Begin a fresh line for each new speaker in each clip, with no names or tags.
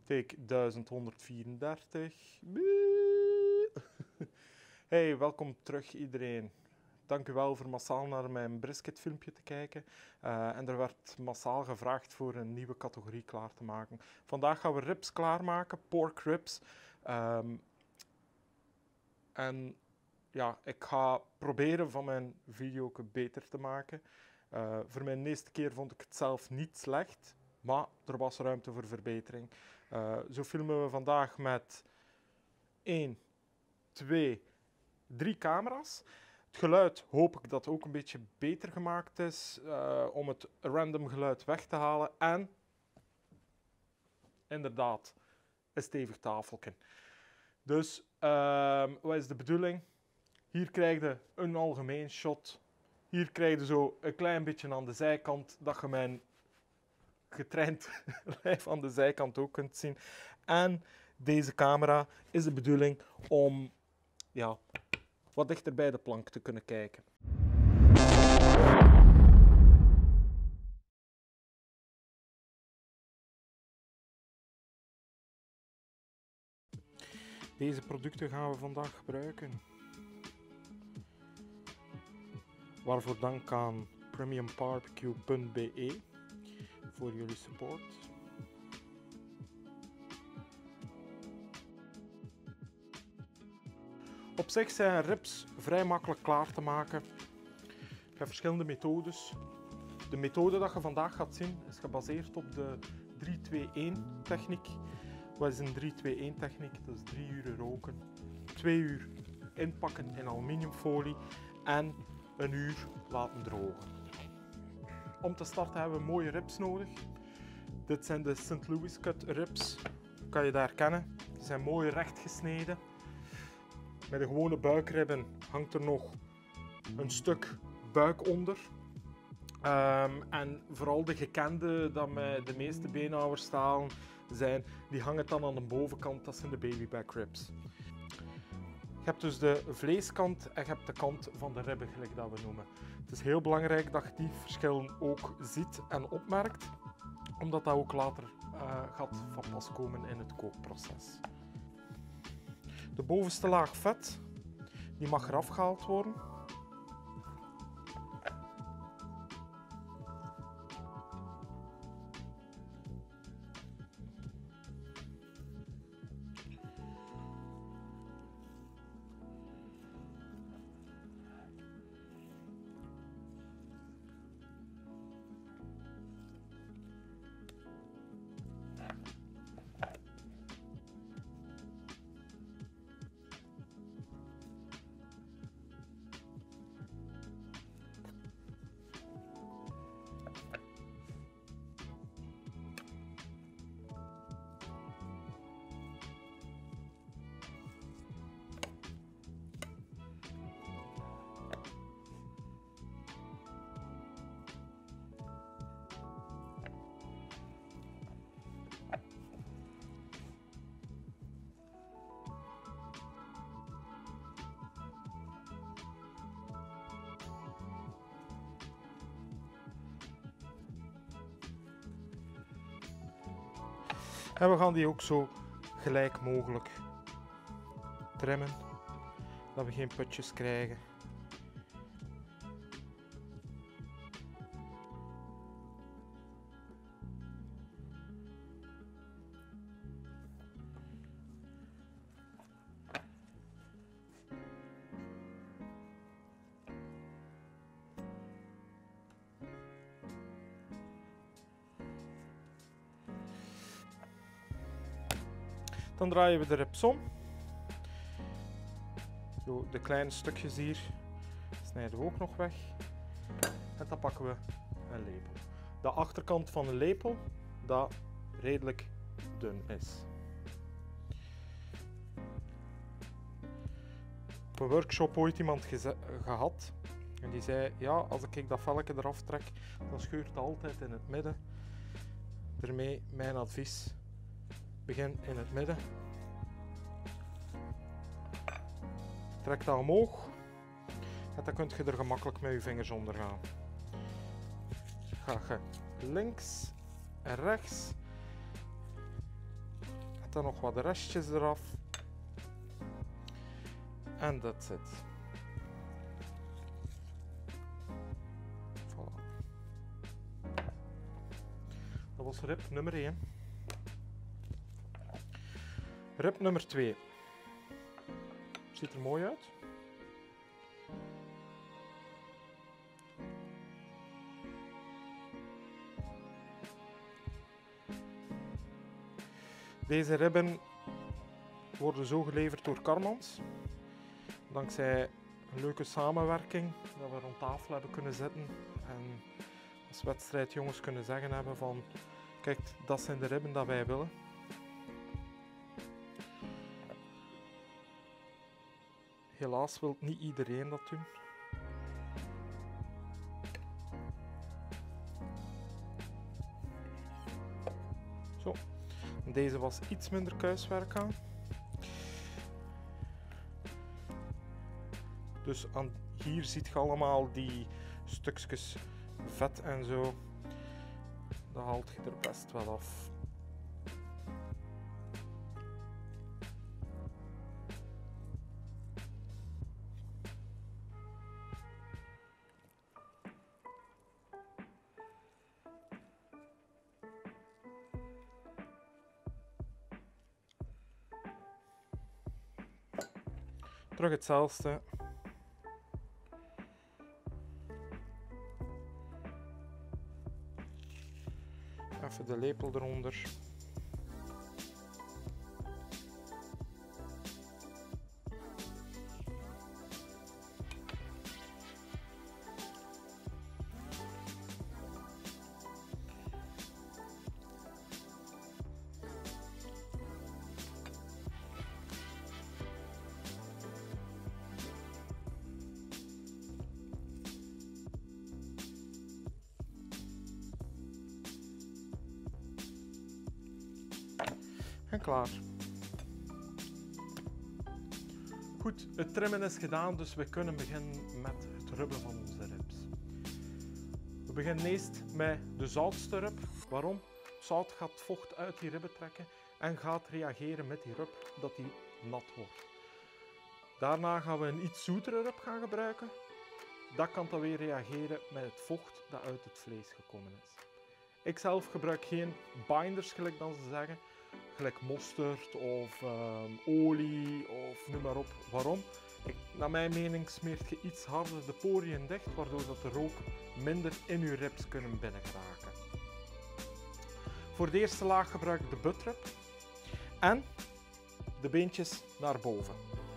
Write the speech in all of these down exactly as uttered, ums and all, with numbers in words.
Take duizend honderdvierendertig. Hey, welkom terug iedereen. Dank u wel voor massaal naar mijn brisket filmpje te kijken. Uh, en er werd massaal gevraagd voor een nieuwe categorie klaar te maken. Vandaag gaan we ribs klaarmaken, pork ribs. Um, en ja, ik ga proberen van mijn video beter te maken. Uh, voor mijn eerste keer vond ik het zelf niet slecht, maar er was ruimte voor verbetering. Uh, zo filmen we vandaag met één, twee, drie camera's. Het geluid hoop ik dat ook een beetje beter gemaakt is, uh, om het random geluid weg te halen. En inderdaad, een stevig tafeltje. Dus uh, wat is de bedoeling? Hier krijg je een algemeen shot. Hier krijg je zo een klein beetje aan de zijkant dat je mijn getraind lijf aan de zijkant ook kunt zien. En deze camera is de bedoeling om ja, wat dichter bij de plank te kunnen kijken. Deze producten gaan we vandaag gebruiken. Waarvoor dank aan premium barbecue punt b e voor jullie support. Op zich zijn ribs vrij makkelijk klaar te maken. Je hebt verschillende methodes. De methode dat je vandaag gaat zien is gebaseerd op de drie twee een techniek. Wat is een drie twee een techniek? Dat is drie uur roken, twee uur inpakken in aluminiumfolie en een uur laten drogen. Om te starten hebben we mooie ribs nodig. Dit zijn de Saint Louis cut ribs. Kan je daar herkennen. Die zijn mooi recht gesneden. Bij de gewone buikribben hangt er nog een stuk buik onder. Um, en vooral de gekende, dat met de meeste beenhouwers stalen zijn, die hangen dan aan de bovenkant. Dat zijn de baby back ribs. Je hebt dus de vleeskant en je hebt de kant van de ribben, gelijk dat we noemen. Het is heel belangrijk dat je die verschillen ook ziet en opmerkt, omdat dat ook later uh, gaat van pas komen in het kookproces. De bovenste laag vet, die mag eraf gehaald worden. En we gaan die ook zo gelijk mogelijk trimmen, dat we geen putjes krijgen. Dan draaien we de ribs om. Zo, de kleine stukjes hier snijden we ook nog weg. En dan pakken we een lepel. De achterkant van een lepel, dat redelijk dun is. Op een workshop ooit iemand gehad. En die zei, ja, als ik dat velkje eraf trek, dan scheurt het altijd in het midden. Daarmee mijn advies. Begin in het midden. Trek dat omhoog. En dan kun je er gemakkelijk met je vingers onder gaan. Ga je links en rechts. dan nog wat restjes eraf. En that's it. Voilà. Dat was rib nummer één. Rib nummer twee. Ziet er mooi uit. Deze ribben worden zo geleverd door Karmans. Dankzij een leuke samenwerking, dat we rond tafel hebben kunnen zitten en als wedstrijdjongens kunnen zeggen hebben van kijk, dat zijn de ribben dat wij willen. Helaas wil niet iedereen dat doen. Zo. Deze was iets minder kuiswerk aan. Dus aan, hier ziet je allemaal die stukjes vet en zo. Dat haalt je er best wel af. Terug hetzelfde. Even de lepel eronder. En klaar. Goed, het trimmen is gedaan, dus we kunnen beginnen met het rubben van onze ribs. We beginnen eerst met de zoutste rib. Waarom? Zout gaat vocht uit die ribben trekken en gaat reageren met die rib dat die nat wordt. Daarna gaan we een iets zoetere rib gaan gebruiken. Dat kan dan weer reageren met het vocht dat uit het vlees gekomen is. Ik zelf gebruik geen binders, gelijk dan ze zeggen. Gelijk mosterd of um, olie of noem maar op. Waarom? Ik, naar mijn mening smeert je iets harder de poriën dicht, waardoor dat de rook minder in je ribs kunnen binnengeraken. Voor de eerste laag gebruik ik de buttrib en de beentjes naar boven.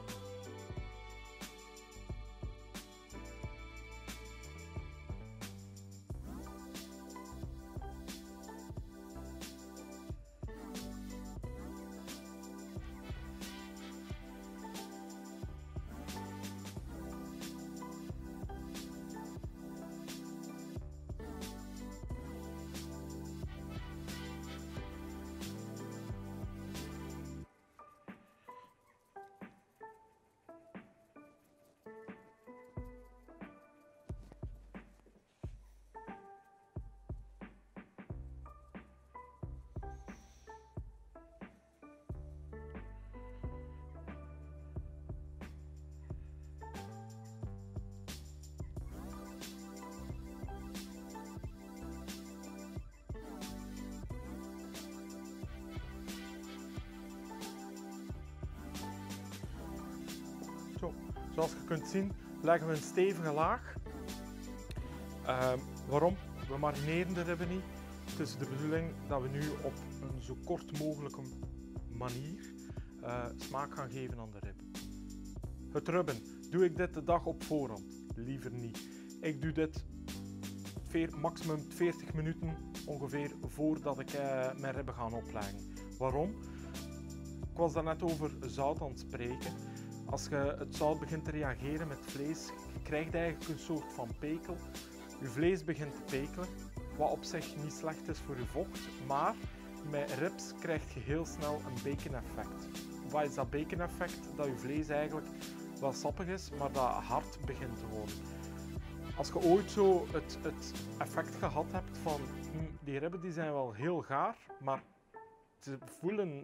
Zo, zoals je kunt zien leggen we een stevige laag. Uh, waarom? We marineren de ribben niet. Het is de bedoeling dat we nu op een zo kort mogelijke manier uh, smaak gaan geven aan de rib. Het rubben. Doe ik dit de dag op voorhand? Liever niet. Ik doe dit maximum veertig minuten ongeveer voordat ik uh, mijn ribben ga opleggen. Waarom? Ik was daarnet over zout aan het spreken. Als je het zout begint te reageren met vlees, je krijgt eigenlijk een soort van pekel. Je vlees begint te pekelen, wat op zich niet slecht is voor je vocht, maar met ribs krijg je heel snel een bacon effect. Wat is dat bacon effect? Dat je vlees eigenlijk wel sappig is, maar dat hard begint te worden. Als je ooit zo het, het effect gehad hebt van hm, die ribben die zijn wel heel gaar, maar ze voelen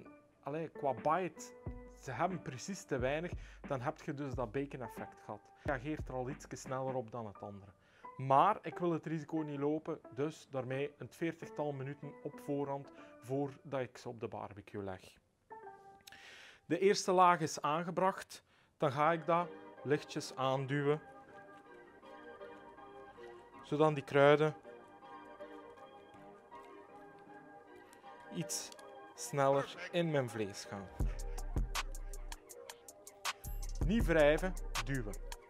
allee, qua bite, ze hebben precies te weinig, dan heb je dus dat bacon effect gehad. Je reageert er al iets sneller op dan het andere. Maar ik wil het risico niet lopen, dus daarmee een veertigtal minuten op voorhand voordat ik ze op de barbecue leg. De eerste laag is aangebracht, dan ga ik dat lichtjes aanduwen, zodat die kruiden iets sneller in mijn vlees gaan. Niet wrijven, duwen.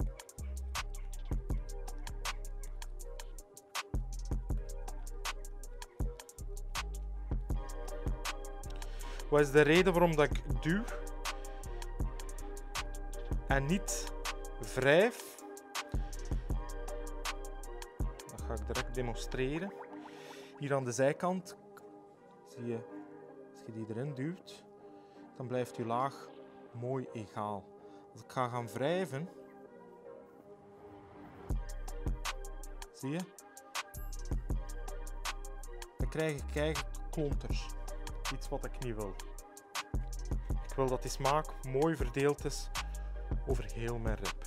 Wat is de reden waarom dat ik duw en niet wrijf? Dat ga ik direct demonstreren. Hier aan de zijkant zie je, als je die erin duwt, dan blijft je laag mooi egaal. Als ik ga gaan wrijven, zie je, dan krijg ik eigenlijk klonters. Iets wat ik niet wil. Ik wil dat die smaak mooi verdeeld is over heel mijn rib.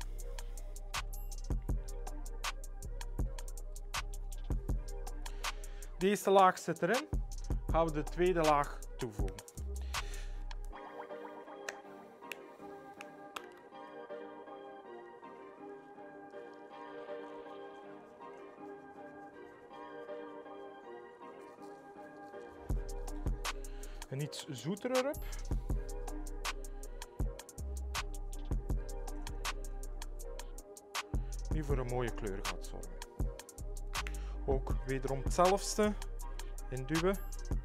De eerste laag zit erin. Gaan we de tweede laag toevoegen. Een iets zoetere rub. Die voor een mooie kleur gaat zorgen. Ook wederom hetzelfde. Induwen.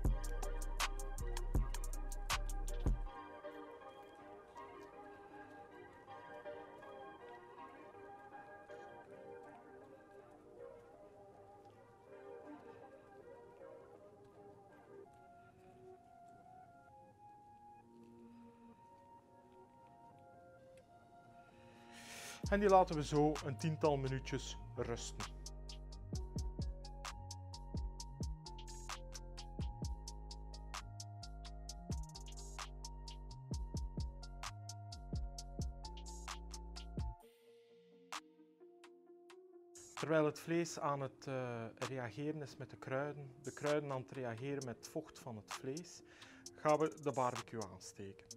En die laten we zo een tiental minuutjes rusten. Terwijl het vlees aan het uh, reageren is met de kruiden, de kruiden aan het reageren met het vocht van het vlees, gaan we de barbecue aansteken.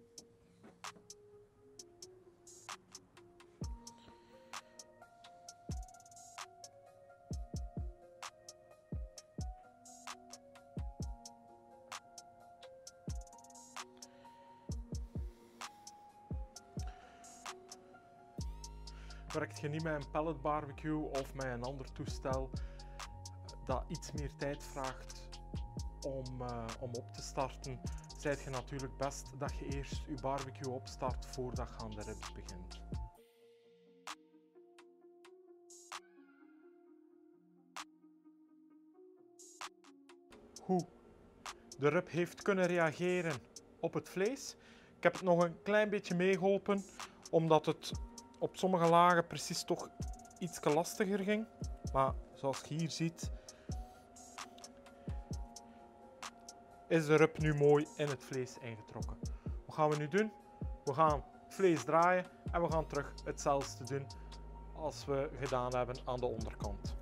Werkt je niet met een pellet barbecue of met een ander toestel dat iets meer tijd vraagt om, uh, om op te starten, zijt je natuurlijk best dat je eerst je barbecue opstart voordat je aan de ribs begint. Hoe de rib heeft kunnen reageren op het vlees. Ik heb het nog een klein beetje meegeholpen, omdat het op sommige lagen precies toch iets lastiger ging. Maar zoals je hier ziet, is de rib nu mooi in het vlees ingetrokken. Wat gaan we nu doen? We gaan het vlees draaien en we gaan terug hetzelfde doen als we gedaan hebben aan de onderkant.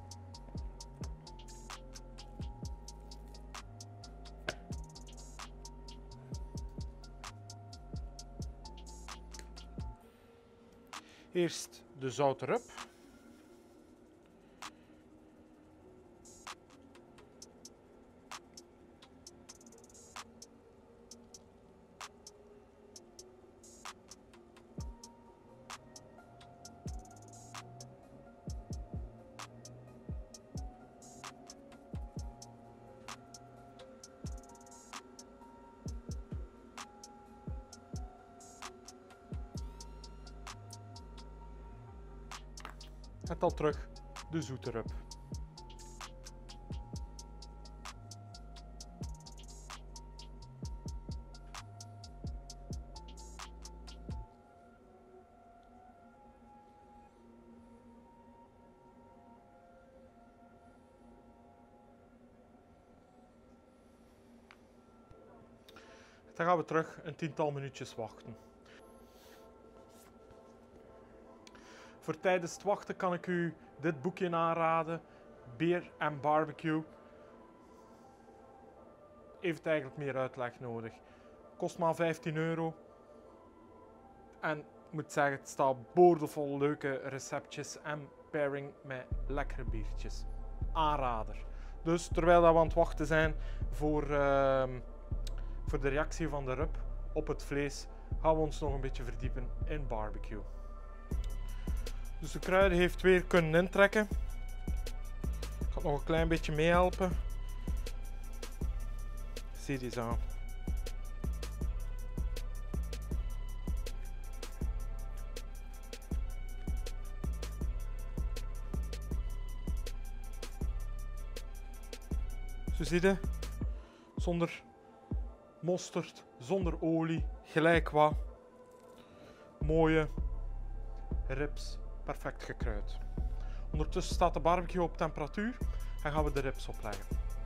Eerst de zoute rub. En dan terug de zoete rub. Dan gaan we terug een tiental minuutjes wachten. Voor tijdens het wachten kan ik u dit boekje aanraden. Beer and Barbecue. Heeft eigenlijk meer uitleg nodig. Kost maar vijftien euro. En ik moet zeggen, het staat boordevol leuke receptjes en pairing met lekkere biertjes. Aanrader. Dus terwijl we aan het wachten zijn voor, uh, voor de reactie van de rub op het vlees, gaan we ons nog een beetje verdiepen in barbecue. Dus de kruiden heeft weer kunnen intrekken. Ik ga nog een klein beetje meehelpen. Zie die eens aan. Zo zie je, zonder mosterd, zonder olie, gelijk wat. Mooie ribs, perfect gekruid. Ondertussen staat de barbecue op temperatuur en gaan we de ribs opleggen.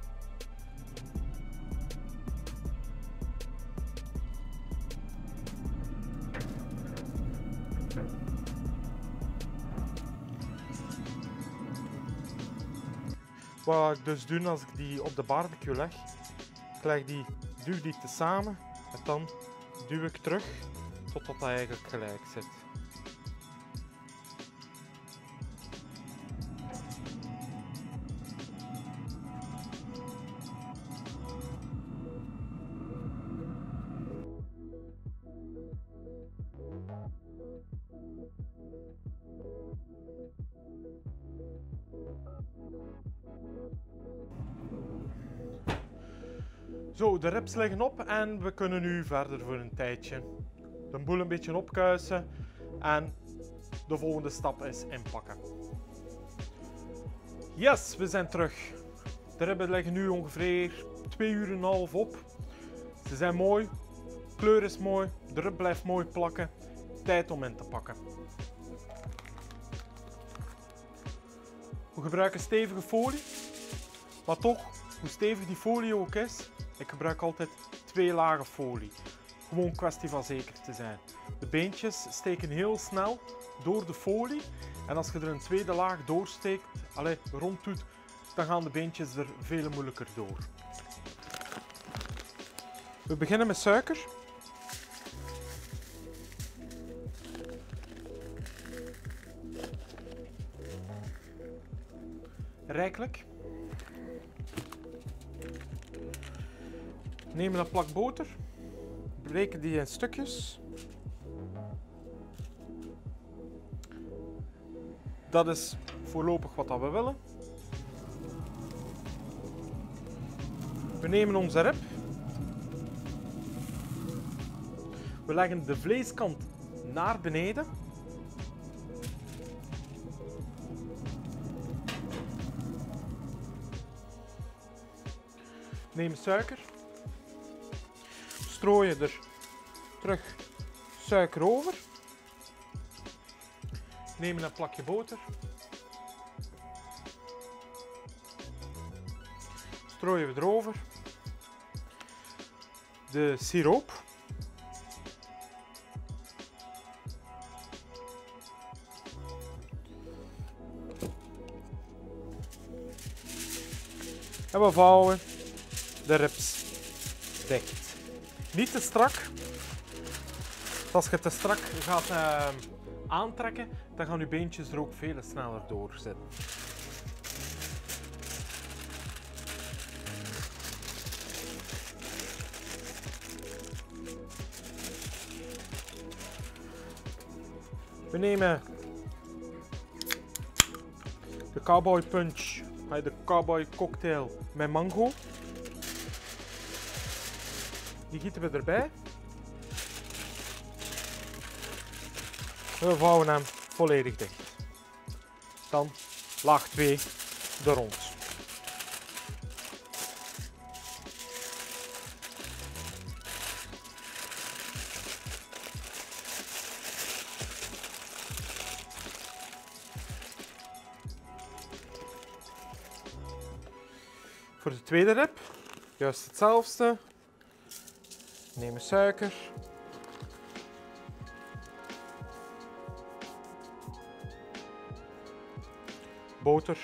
Wat ik dus doe als ik die op de barbecue leg, ik leg die, duw die tezamen en dan duw ik terug totdat dat eigenlijk gelijk zit. Zo, de ribs liggen op en we kunnen nu verder voor een tijdje. De boel een beetje opkuisen en de volgende stap is inpakken. Yes, we zijn terug. De ribben liggen nu ongeveer twee uur en een half op. Ze zijn mooi, de kleur is mooi, de rib blijft mooi plakken. Tijd om in te pakken. We gebruiken stevige folie, maar toch, hoe stevig die folie ook is, ik gebruik altijd twee lagen folie. Gewoon een kwestie van zeker te zijn. De beentjes steken heel snel door de folie en als je er een tweede laag doorsteekt, allez, rond doet, dan gaan de beentjes er veel moeilijker door. We beginnen met suiker. Rijkelijk. Neem een plak boter, breken die in stukjes. Dat is voorlopig wat we willen. We nemen onze rib. We leggen de vleeskant naar beneden. Neem suiker. Strooien er terug suiker over. Neem een plakje boter. Strooien we erover. De siroop. En we vouwen de ribs dicht. Niet te strak. Als je te strak gaat uh, aantrekken, dan gaan je beentjes er ook veel sneller door zitten. We nemen de Cowboy Punch, de Cowboy Cocktail met mango. Die gieten we erbij. We vouwen hem volledig dicht. Dan laag twee er rond. Voor de tweede rib, juist hetzelfde. Neem suiker. Boter.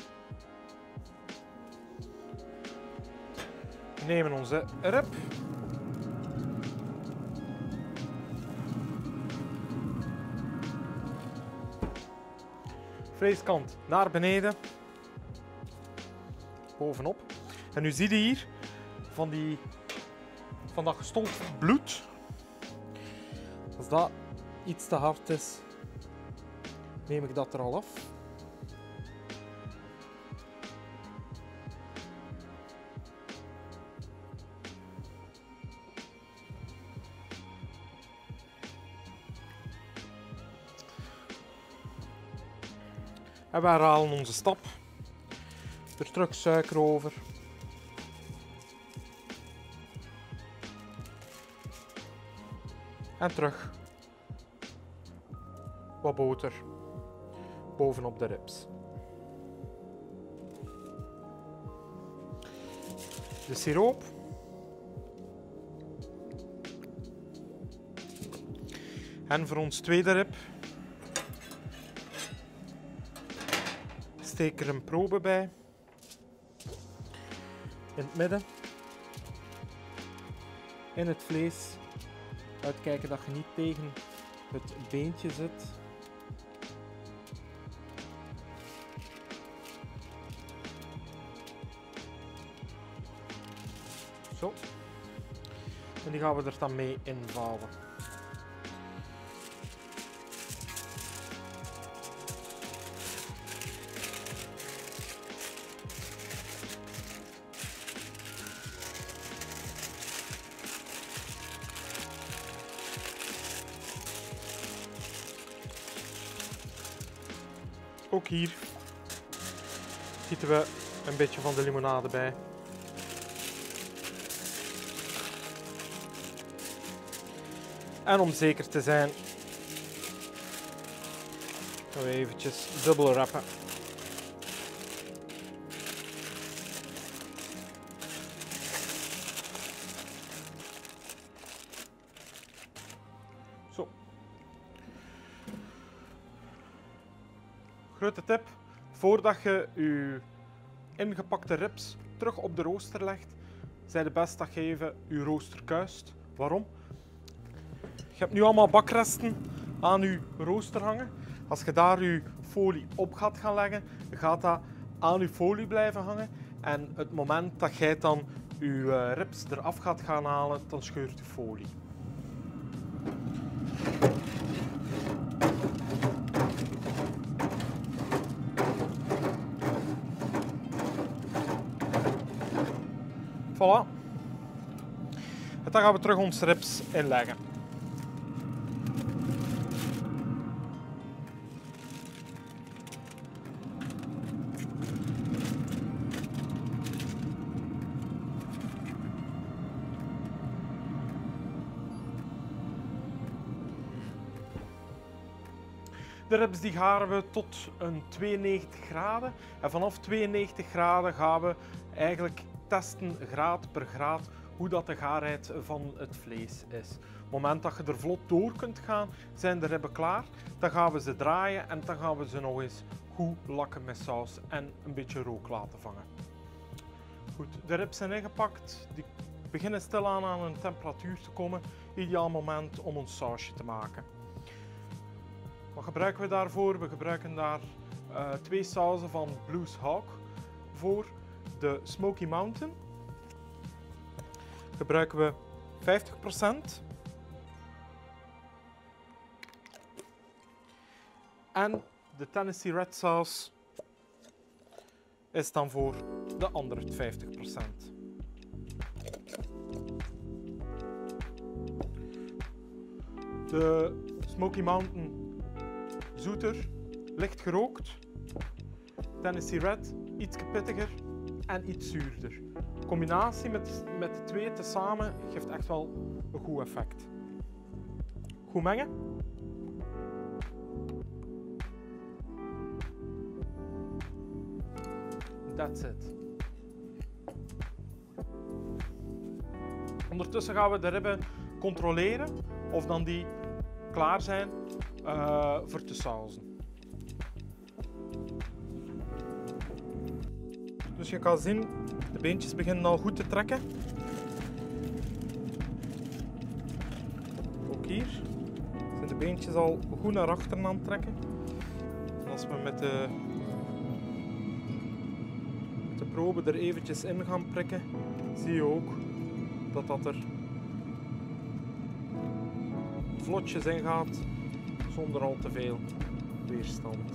We nemen onze rib. Vleeskant naar beneden. Bovenop. En nu zie je hier van, die, van dat gestold bloed. Als dat iets te hard is, neem ik dat er al af. En we herhalen onze stap. Er terug suiker over. En terug wat boter bovenop de ribs. De siroop. En voor ons tweede rib steek er een probe bij. In het midden. In het vlees. Uitkijken dat je niet tegen het beentje zit. Zo. En die gaan we er dan mee invouwen. Ook hier gieten we een beetje van de limonade bij. En om zeker te zijn, gaan we eventjes dubbel wrappen. Zo. Grote tip, voordat je je ingepakte ribs terug op de rooster legt, zijn het best dat je even je rooster kuist. Waarom? Je hebt nu allemaal bakresten aan je rooster hangen. Als je daar je folie op gaat gaan leggen, gaat dat aan je folie blijven hangen. En het moment dat jij dan je ribs eraf gaat gaan halen, dan scheurt je folie. Voilà. En dan gaan we terug onze ribs inleggen. De ribs die garen we tot een tweeënnegentig graden. En vanaf tweeënnegentig graden gaan we eigenlijk testen graad per graad hoe dat de gaarheid van het vlees is. Op het moment dat je er vlot door kunt gaan, zijn de ribben klaar. Dan gaan we ze draaien en dan gaan we ze nog eens goed lakken met saus en een beetje rook laten vangen. Goed, de ribs zijn ingepakt. Die beginnen stilaan aan een temperatuur te komen. Ideaal moment om ons sausje te maken. Wat gebruiken we daarvoor? We gebruiken daar uh, twee sauzen van Blues Hawk voor. De Smoky Mountain gebruiken we vijftig procent. En de Tennessee Red Sauce is dan voor de andere vijftig procent. De Smoky Mountain zoeter, licht gerookt. Tennessee Red iets pittiger en iets zuurder. De combinatie met, met de twee tezamen geeft echt wel een goed effect. Goed mengen. That's it. Ondertussen gaan we de ribben controleren of dan die klaar zijn uh, voor te sauzen. Dus je kan zien, de beentjes beginnen al goed te trekken. Ook hier zijn de beentjes al goed naar achteren aan het trekken. En als we met de, met de probe er eventjes in gaan prikken, zie je ook dat dat er vlotjes in gaat, zonder al te veel weerstand.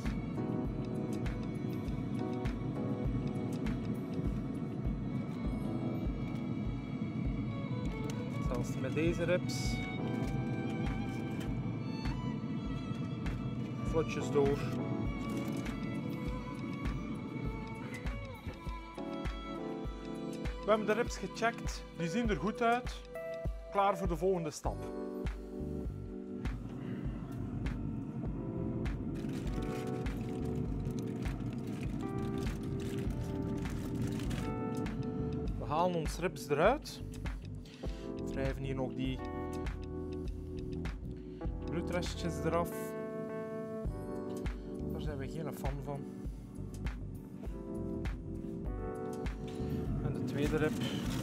Zelfs met deze ribs. Vlotjes door. We hebben de ribs gecheckt, die zien er goed uit. Klaar voor de volgende stap. We halen ons ribs eruit. Wrijven hier nog die bloedrestjes eraf. Daar zijn we geen fan van. En de tweede rib.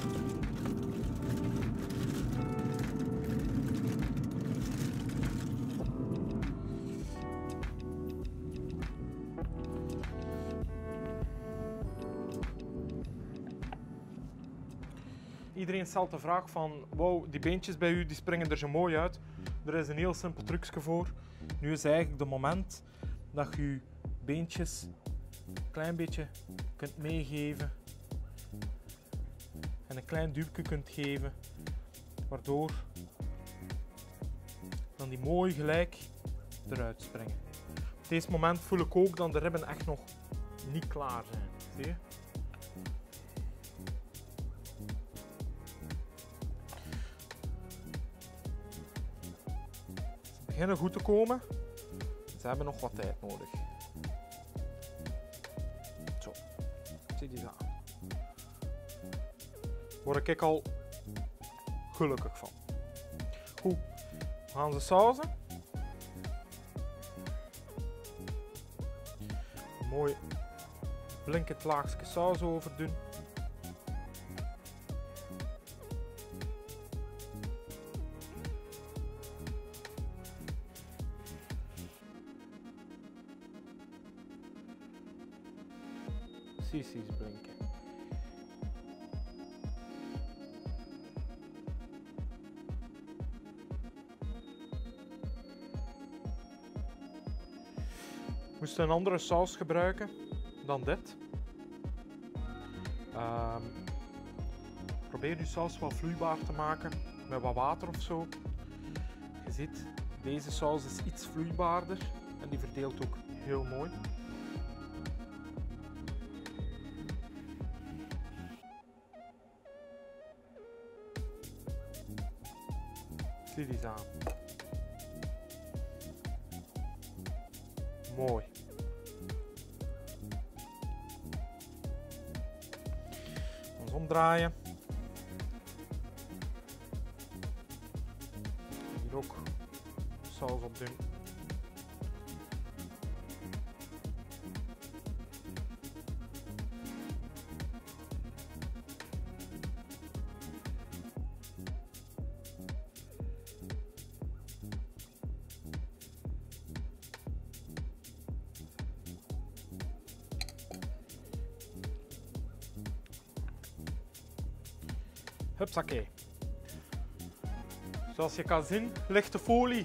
Iedereen stelt de vraag van, wow, die beentjes bij u die springen er zo mooi uit. Er is een heel simpel trucje voor. Nu is eigenlijk de moment dat je je beentjes een klein beetje kunt meegeven. En een klein duwtje kunt geven. Waardoor dan die mooi gelijk eruit springen. Op deze moment voel ik ook dat de ribben echt nog niet klaar zijn. Zie je? Ze beginnen goed te komen. Ze hebben nog wat tijd nodig. Zo, zie die aan. Word ik al gelukkig van. Goed, we gaan ze sauzen. Een mooi blinkend laagje saus over doen. Precies blinken. Moest een andere saus gebruiken dan dit. Um, probeer je saus wel vloeibaar te maken met wat water of zo. Je ziet, deze saus is iets vloeibaarder en die verdeelt ook heel mooi. Zie die eens aan. Mooi. Ons omdraaien. Hier ook saus op doen. Hupsakee. Zoals je kan zien ligt de folie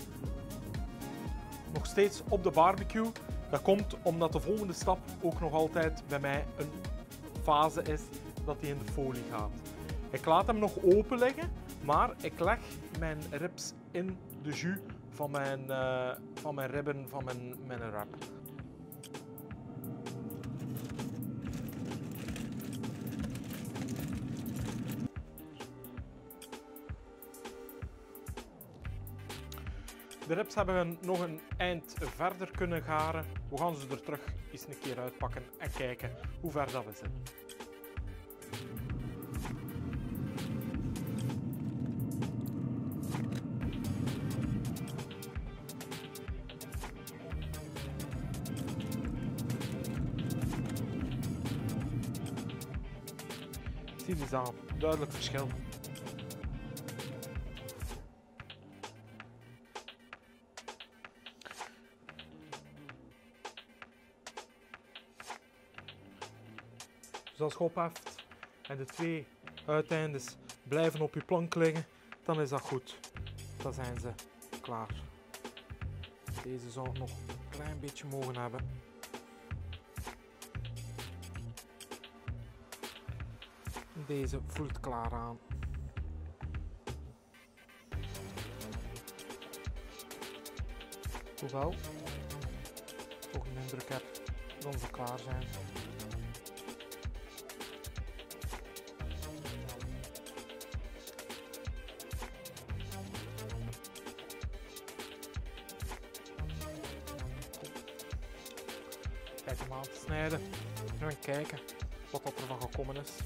nog steeds op de barbecue. Dat komt omdat de volgende stap ook nog altijd bij mij een fase is dat hij in de folie gaat. Ik laat hem nog open liggen, maar ik leg mijn ribs in de jus van mijn, uh, van mijn ribben van mijn, mijn wrap. De ribs hebben we nog een eind verder kunnen garen. We gaan ze er terug eens een keer uitpakken en kijken hoe ver dat we zijn. Zie eens aan, duidelijk verschil. Dus als je opheft en de twee uiteindes blijven op je plank liggen, dan is dat goed. Dan zijn ze klaar. Deze zou ik nog een klein beetje mogen hebben. Deze voelt klaar aan. Hoewel ik toch een indruk heb dat ze klaar zijn. Kijk hem aan te snijden. We gaan kijken wat dat er van gekomen is.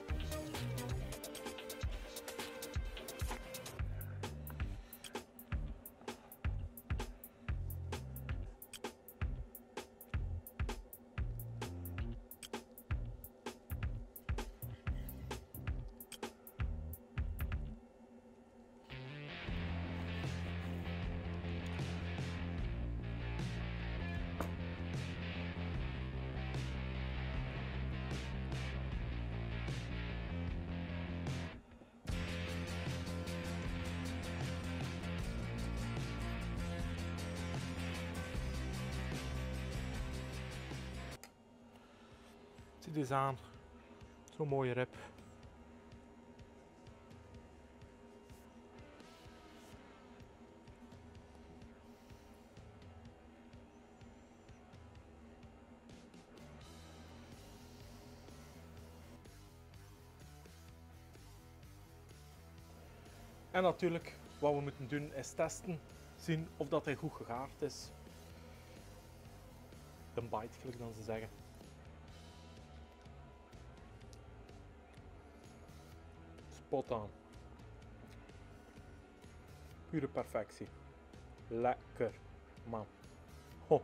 Zie eens aan, zo'n mooie rib. En natuurlijk, wat we moeten doen is testen, zien of dat hij goed gegaard is. De bite, gelijk dan ze zeggen. Spot on. Pure perfectie. Lekker, man. Ho.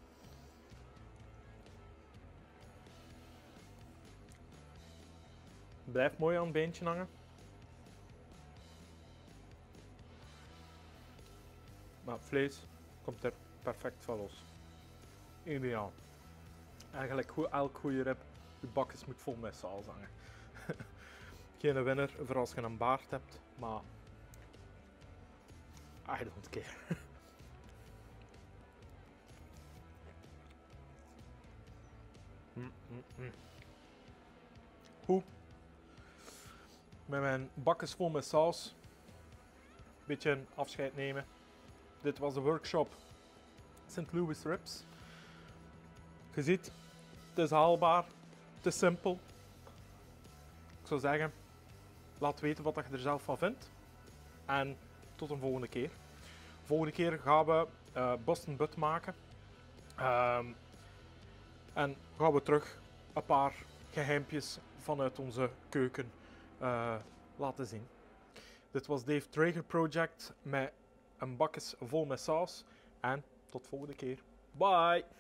Blijft mooi aan het beentje hangen. Maar het vlees komt er perfect van los. Ideaal. Eigenlijk goed, elk goede rib, je bakjes moet vol met saus hangen. Geen winnaar voor als je een baard hebt, maar I don't care. mm, mm, mm. Goed. Met mijn bakjes vol met saus. Beetje een afscheid nemen. Dit was de workshop Saint Louis Ribs. Je ziet, het is haalbaar, het is simpel. Ik zou zeggen, laat weten wat je er zelf van vindt. En tot een volgende keer. Volgende keer gaan we uh, Boston Butt maken. Um, en gaan we terug een paar geheimpjes vanuit onze keuken uh, laten zien. Dit was Dave Traeger Project met een bakjes vol met saus. En tot volgende keer. Bye!